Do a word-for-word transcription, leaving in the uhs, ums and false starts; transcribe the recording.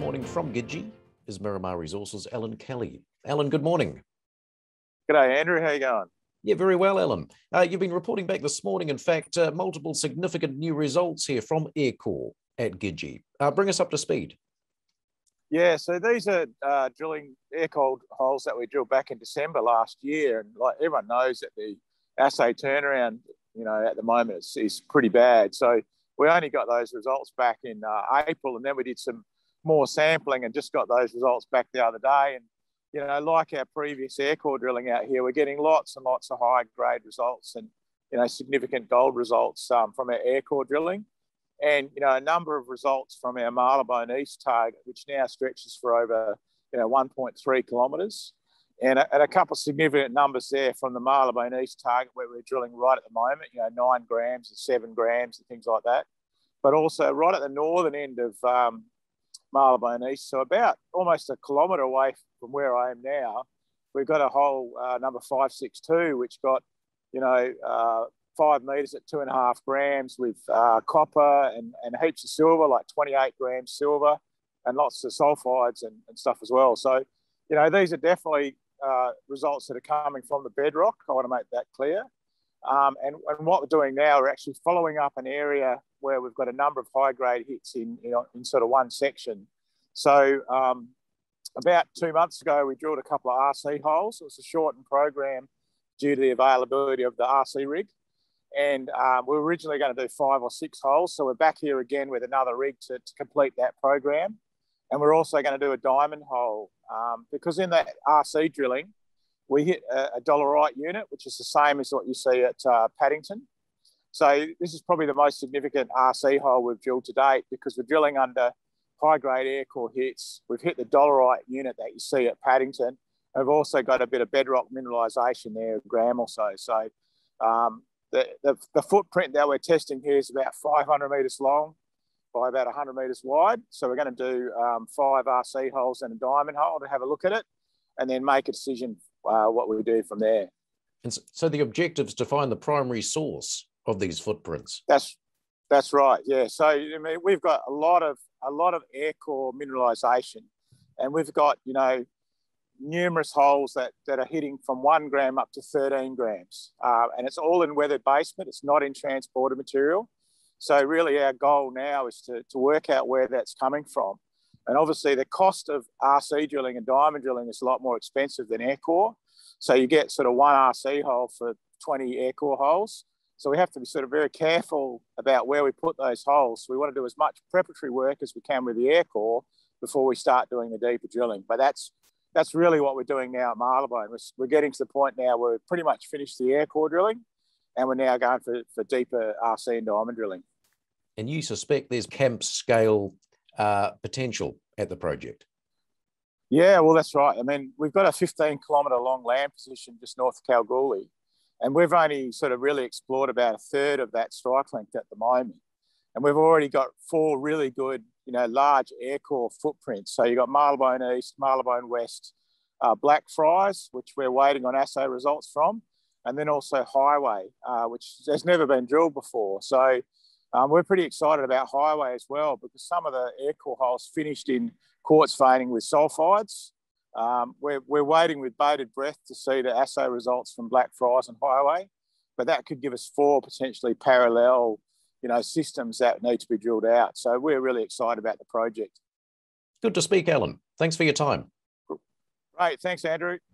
morning from Gidji is Miramar Resources Allan Kelly. Alan, good morning. G'day, Andrew. How you going? Yeah, very well, Alan. Uh, you've been reporting back this morning, in fact, uh, multiple significant new results here from aircore at Gidji. Uh, bring us up to speed. Yeah, so these are uh, drilling aircore holes that we drilled back in December last year, and like everyone knows that the assay turnaround, you know, at the moment is, is pretty bad. So we only got those results back in uh, April, and then we did some more sampling and just got those results back the other day. And you know, like our previous aircore drilling out here, we're getting lots and lots of high grade results and you know significant gold results um, from our aircore drilling. And, you know, a number of results from our Marylebone East target, which now stretches for over, you know, one point three kilometres. And a, and a couple of significant numbers there from the Marylebone East target where we're drilling right at the moment, you know, nine grams and seven grams and things like that. But also right at the northern end of um, Marylebone East, so about almost a kilometre away from where I am now, we've got a hole uh, number five six two, which got, you know, uh, five metres at two and a half grams with uh, copper and, and heaps of silver, like twenty-eight grams silver and lots of sulphides and, and stuff as well. So, you know, these are definitely uh, results that are coming from the bedrock. I want to make that clear. Um, and, and what we're doing now, we're actually following up an area where we've got a number of high-grade hits in, you know, in sort of one section. So um, about two months ago, we drilled a couple of R C holes. It was a shortened program due to the availability of the R C rig. And um, we were originally going to do five or six holes. So we're back here again with another rig to, to complete that program. And we're also going to do a diamond hole um, because in that R C drilling, we hit a, a dolerite unit, which is the same as what you see at uh, Paddington. So this is probably the most significant R C hole we've drilled to date because we're drilling under high-grade aircore hits. We've hit the dolerite unit that you see at Paddington. And we've also got a bit of bedrock mineralisation there, a gram or so. So um, The, the, the footprint that we're testing here is about five hundred metres long by about one hundred metres wide. So we're going to do um, five R C holes and a diamond hole to have a look at it and then make a decision uh, what we do from there. And so, so the objective is to find the primary source of these footprints. That's that's right, yeah. So I mean, we've got a lot of a lot of aircore mineralisation, and we've got you know. numerous holes that, that are hitting from one gram up to thirteen grams. Uh, and it's all in weathered basement. It's not in transported material. So really our goal now is to, to work out where that's coming from. And obviously the cost of R C drilling and diamond drilling is a lot more expensive than aircore. So you get sort of one R C hole for twenty aircore holes. So we have to be sort of very careful about where we put those holes. So we want to do as much preparatory work as we can with the aircore before we start doing the deeper drilling. But that's That's really what we're doing now at Marylebone. We're, we're getting to the point now where we've pretty much finished the aircore drilling and we're now going for, for deeper R C and diamond drilling. And you suspect there's camp scale uh, potential at the project? Yeah, well, that's right. I mean, we've got a fifteen kilometre long land position just north of Kalgoorlie, and we've only sort of really explored about a third of that strike length at the moment. And we've already got four really good you know, large aircore footprints. So you've got Marylebone East, Marylebone West, uh, Blackfriars, which we're waiting on assay results from, and then also Highway, uh, which has never been drilled before. So um, we're pretty excited about Highway as well because some of the aircore holes finished in quartz veining with sulphides. Um, we're, we're waiting with bated breath to see the assay results from Blackfriars and Highway, but that could give us four potentially parallel you know, systems that need to be drilled out. So we're really excited about the project. Good to speak, Alan. Thanks for your time. Great. Thanks, Andrew.